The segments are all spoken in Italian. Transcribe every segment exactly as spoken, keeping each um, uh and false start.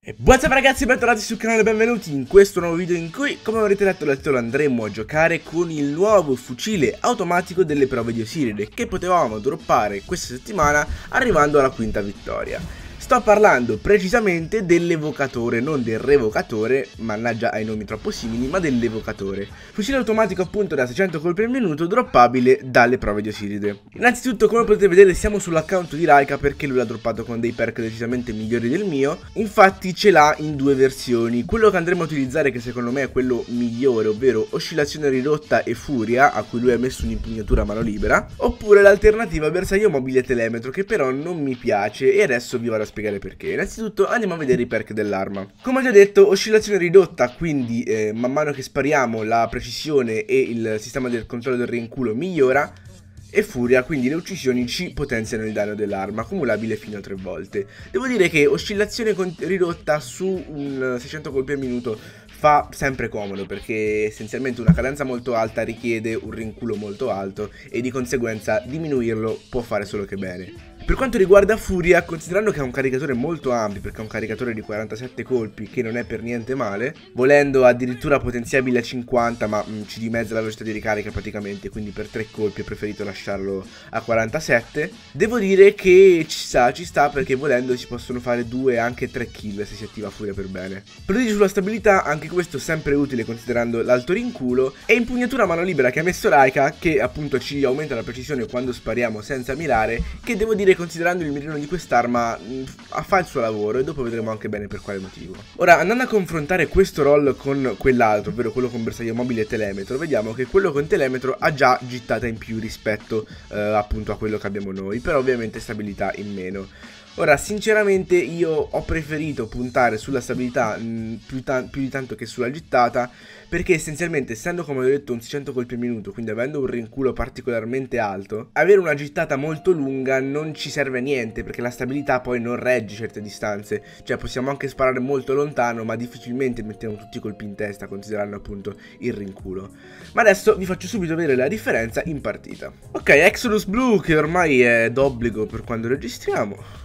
E what's up ragazzi, bentornati sul canale, benvenuti in questo nuovo video in cui, come avrete letto dal titolo, andremo a giocare con il nuovo fucile automatico delle prove di Osiride che potevamo droppare questa settimana arrivando alla quinta vittoria. Sto parlando precisamente dell'evocatore, non del revocatore, mannaggia ai nomi troppo simili, ma dell'evocatore. Fucile automatico appunto da seicento colpi al minuto, droppabile dalle prove di Osiride. Innanzitutto, come potete vedere, siamo sull'account di Raika perché lui l'ha droppato con dei perk decisamente migliori del mio. Infatti ce l'ha in due versioni. Quello che andremo a utilizzare, che secondo me è quello migliore, ovvero oscillazione ridotta e furia, a cui lui ha messo un'impugnatura a mano libera, oppure l'alternativa bersaglio mobile telemetro, che però non mi piace e adesso vi vado a spiegare perché. Innanzitutto andiamo a vedere i perk dell'arma. Come ho già detto, oscillazione ridotta, quindi eh, man mano che spariamo la precisione e il sistema del controllo del rinculo migliora, e furia, quindi le uccisioni ci potenziano il danno dell'arma, accumulabile fino a tre volte. Devo dire che oscillazione ridotta su un seicento colpi al minuto fa sempre comodo, perché essenzialmente una cadenza molto alta richiede un rinculo molto alto e di conseguenza diminuirlo può fare solo che bene. Per quanto riguarda Furia, considerando che è un caricatore molto ampio, perché è un caricatore di quarantasette colpi, che non è per niente male, volendo addirittura potenziabile a cinquanta, ma mh, ci dimezza la velocità di ricarica praticamente, quindi per tre colpi ho preferito lasciarlo a quarantasette. Devo dire che ci sta, ci sta, perché volendo si possono fare due, anche tre kill se si attiva Furia per bene. Prodigio sulla stabilità, anche questo sempre utile considerando l'alto rinculo, e impugnatura a mano libera che ha messo Raika, che appunto ci aumenta la precisione quando spariamo senza mirare, che devo dire, considerando il mirino di quest'arma, fa il suo lavoro, e dopo vedremo anche bene per quale motivo. Ora, andando a confrontare questo roll con quell'altro, ovvero quello con bersaglio mobile e telemetro, vediamo che quello con telemetro ha già gittata in più rispetto eh, appunto a quello che abbiamo noi, però ovviamente stabilità in meno. Ora, sinceramente io ho preferito puntare sulla stabilità mh, più, più di tanto che sulla gittata, perché essenzialmente, essendo, come ho detto, un seicento colpi al minuto, quindi avendo un rinculo particolarmente alto, avere una gittata molto lunga non ci serve a niente, perché la stabilità poi non regge certe distanze. Cioè possiamo anche sparare molto lontano, ma difficilmente mettiamo tutti i colpi in testa, considerando appunto il rinculo. Ma adesso vi faccio subito vedere la differenza in partita. Ok, Exodus Blue, che ormai è d'obbligo per quando registriamo,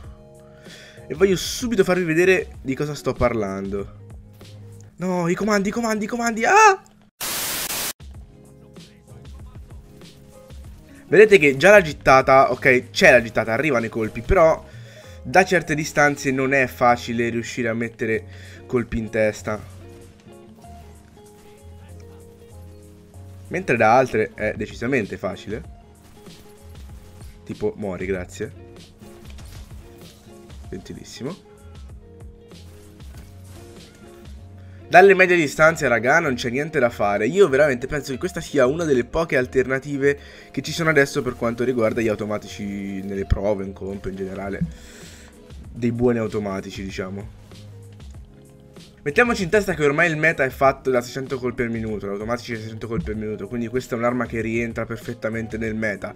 e voglio subito farvi vedere di cosa sto parlando. No, i comandi, i comandi, i comandi. Ah! Vedete che già la gittata, ok, c'è la gittata, arrivano i colpi, però da certe distanze non è facile riuscire a mettere colpi in testa, mentre da altre è decisamente facile. Tipo, muori, grazie. Gentilissimo. Dalle medie distanze, raga, non c'è niente da fare. Io veramente penso che questa sia una delle poche alternative che ci sono adesso per quanto riguarda gli automatici nelle prove, in comp, in generale. Dei buoni automatici, diciamo. Mettiamoci in testa che ormai il meta è fatto da seicento colpi al minuto, l'automatici da seicento colpi al minuto, quindi questa è un'arma che rientra perfettamente nel meta.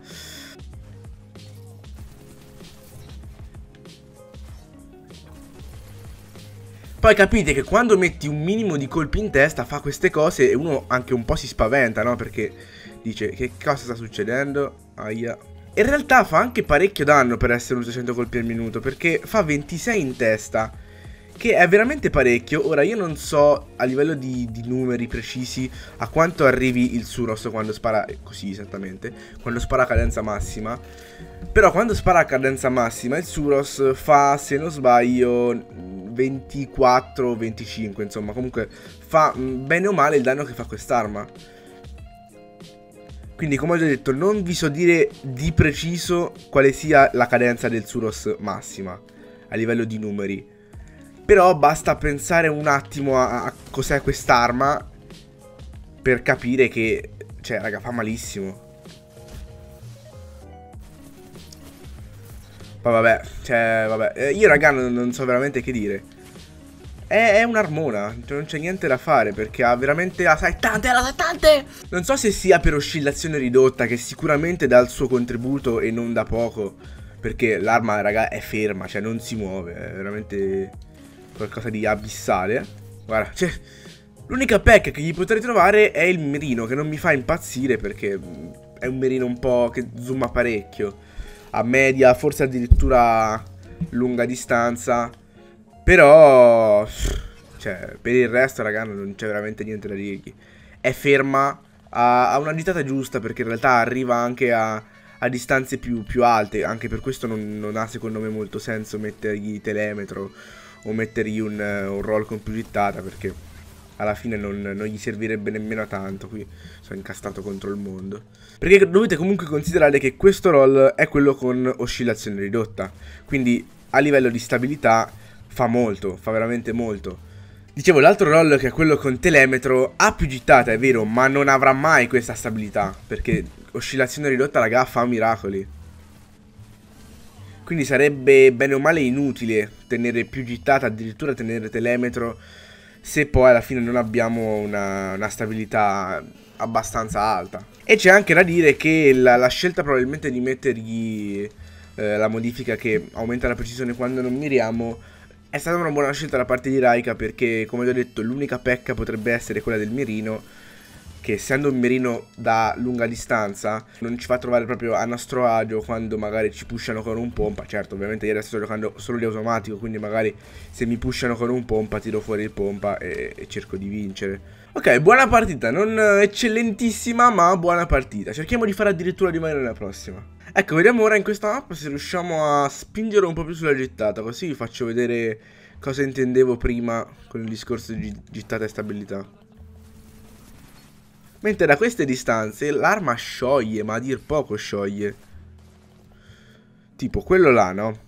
Poi capite che quando metti un minimo di colpi in testa fa queste cose e uno anche un po' si spaventa, no? Perché dice, che cosa sta succedendo? Aia. In realtà fa anche parecchio danno per essere un seicento colpi al minuto, perché fa ventisei in testa, che è veramente parecchio. Ora io non so a livello di, di numeri precisi a quanto arrivi il Suros quando spara, così esattamente, quando spara a cadenza massima. Però quando spara a cadenza massima il Suros fa, se non sbaglio, ventiquattro venticinque, insomma, comunque fa bene o male il danno che fa quest'arma. Quindi, come ho già detto, non vi so dire di preciso quale sia la cadenza del Suros massima a livello di numeri, però basta pensare un attimo a, a cos'è quest'arma per capire che, cioè, raga, fa malissimo. Poi vabbè, cioè, vabbè, eh, io raga non, non so veramente che dire. È, è un'armona, cioè non c'è niente da fare, perché ha veramente la settante, la settante! Non so se sia per oscillazione ridotta, che sicuramente dà il suo contributo e non da poco, perché l'arma, raga, è ferma, cioè non si muove, è veramente qualcosa di abissale. Guarda, cioè, l'unica pecca che gli potrei trovare è il mirino, che non mi fa impazzire, perché è un mirino un po' che zooma parecchio, a media, forse addirittura lunga distanza. Però, cioè, per il resto, raga, non c'è veramente niente da dirgli. È ferma, ha, ha una gittata giusta, perché in realtà arriva anche a, a distanze più, più alte. Anche per questo non, non ha, secondo me, molto senso mettergli telemetro o mettergli un, un roll con più gittata, perché alla fine non, non gli servirebbe nemmeno a tanto. Qui sono incastrato contro il mondo. Perché dovete comunque considerare che questo roll è quello con oscillazione ridotta. Quindi a livello di stabilità fa molto, fa veramente molto. Dicevo, l'altro roll, che è quello con telemetro, ha più gittata, è vero, ma non avrà mai questa stabilità, perché oscillazione ridotta, raga, fa miracoli. Quindi sarebbe bene o male inutile tenere più gittata, addirittura tenere telemetro, se poi alla fine non abbiamo una, una stabilità abbastanza alta. E c'è anche da dire che la, la scelta probabilmente di mettergli eh, la modifica che aumenta la precisione quando non miriamo è stata una buona scelta da parte di Raika, perché, come vi ho detto, l'unica pecca potrebbe essere quella del mirino, che essendo un mirino da lunga distanza non ci fa trovare proprio a nostro agio quando magari ci pushano con un pompa. Certo, ovviamente io adesso sto giocando solo di automatico, quindi magari se mi pushano con un pompa tiro fuori il pompa e, e cerco di vincere. Ok, buona partita, non eccellentissima, ma buona partita. Cerchiamo di fare addirittura di meglio nella prossima. Ecco, vediamo ora in questa mappa se riusciamo a spingere un po' più sulla gittata, così vi faccio vedere cosa intendevo prima con il discorso di gittata e stabilità. Mentre da queste distanze l'arma scioglie, ma a dir poco scioglie. Tipo quello là, no?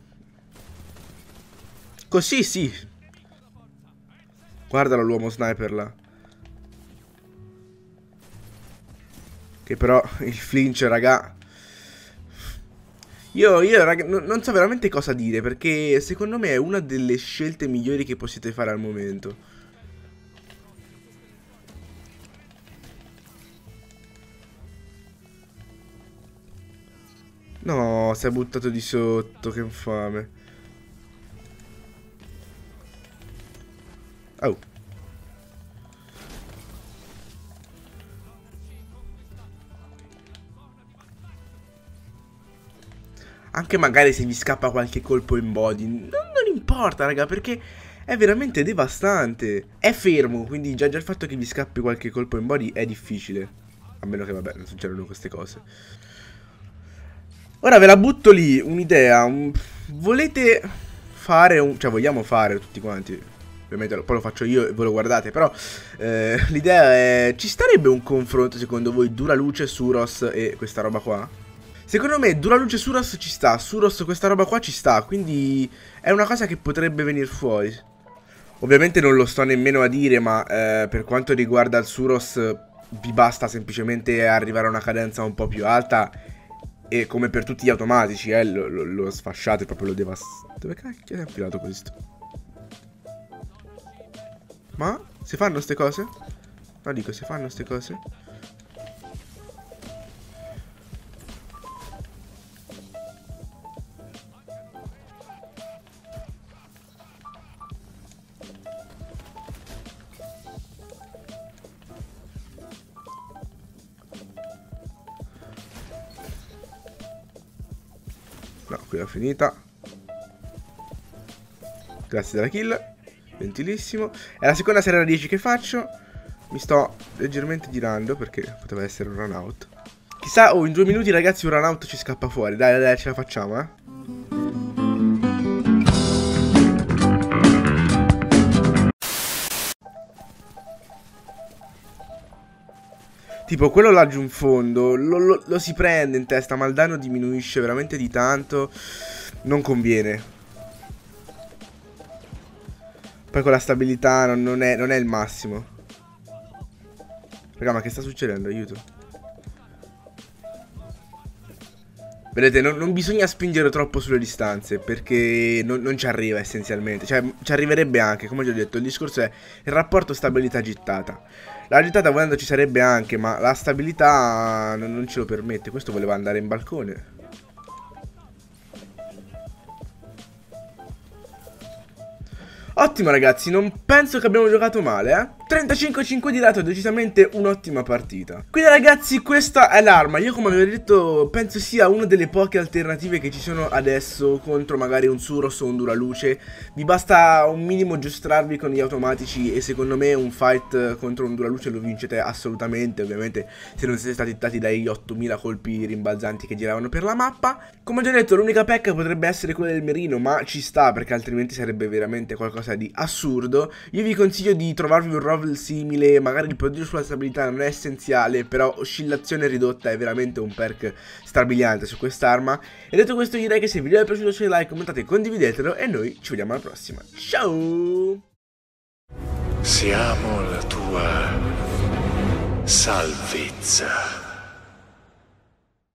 Così sì. Guardalo l'uomo sniper là. Che però il flinch, raga. Io, io raga, no, non so veramente cosa dire, perché secondo me è una delle scelte migliori che possiate fare al momento. No, si è buttato di sotto, che infame. Oh. Anche magari se vi scappa qualche colpo in body, non, non importa, raga, perché è veramente devastante. È fermo, quindi già, già il fatto che vi scappi qualche colpo in body è difficile. A meno che, vabbè, non succedano queste cose. Ora ve la butto lì, un'idea. Un... Volete fare un... Cioè, vogliamo fare tutti quanti. Ovviamente poi lo faccio io e voi lo guardate. Però eh, l'idea è... Ci starebbe un confronto, secondo voi, Duraluce, Suros e questa roba qua? Secondo me Duraluce e Suros ci sta. Suros questa roba qua ci sta. Quindi è una cosa che potrebbe venire fuori. Ovviamente non lo sto nemmeno a dire, ma eh, per quanto riguarda il Suros vi basta semplicemente arrivare a una cadenza un po' più alta. E come per tutti gli automatici, eh, lo, lo, lo sfasciate, proprio lo devastate. Dove cacchio è infilato questo? Ma? Si fanno ste cose? No, dico, si fanno ste cose? No, qui è finita. Grazie della kill. Gentilissimo. È la seconda serie da dieci che faccio. Mi sto leggermente girando perché poteva essere un run out. Chissà, oh, in due minuti ragazzi un run out ci scappa fuori. Dai, dai, dai, ce la facciamo, eh. Tipo quello laggiù in fondo lo, lo, lo si prende in testa, ma il danno diminuisce veramente di tanto. Non conviene. Poi con la stabilità non, non, è, non è il massimo. Raga, ma che sta succedendo? Aiuto. Vedete, non, non bisogna spingere troppo sulle distanze, perché non, non ci arriva essenzialmente. Cioè, ci arriverebbe anche, come già ho detto. Il discorso è il rapporto stabilità-gittata. La gittata volendo ci sarebbe anche, ma la stabilità non, non ce lo permette. Questo voleva andare in balcone. Ottimo ragazzi, non penso che abbiamo giocato male, eh. trentacinque cinque di lato, decisamente un'ottima partita. Quindi ragazzi, questa è l'arma. Io, come avevo detto, penso sia una delle poche alternative che ci sono adesso contro magari un Suros o un Duraluce. Vi basta un minimo giostrarvi con gli automatici e secondo me un fight contro un Duraluce lo vincete assolutamente, ovviamente se non siete stati dati dai ottomila colpi rimbalzanti che giravano per la mappa. Come ho già detto, l'unica pecca potrebbe essere quella del Merino, ma ci sta perché altrimenti sarebbe veramente qualcosa di assurdo. Io vi consiglio di trovarvi un rovel simile, magari il prodigio sulla stabilità non è essenziale, però oscillazione ridotta è veramente un perk strabiliante su quest'arma. E detto questo, direi che se il video vi è piaciuto lasciate like, commentate, condividetelo e noi ci vediamo alla prossima. Ciao! Siamo la tua salvezza.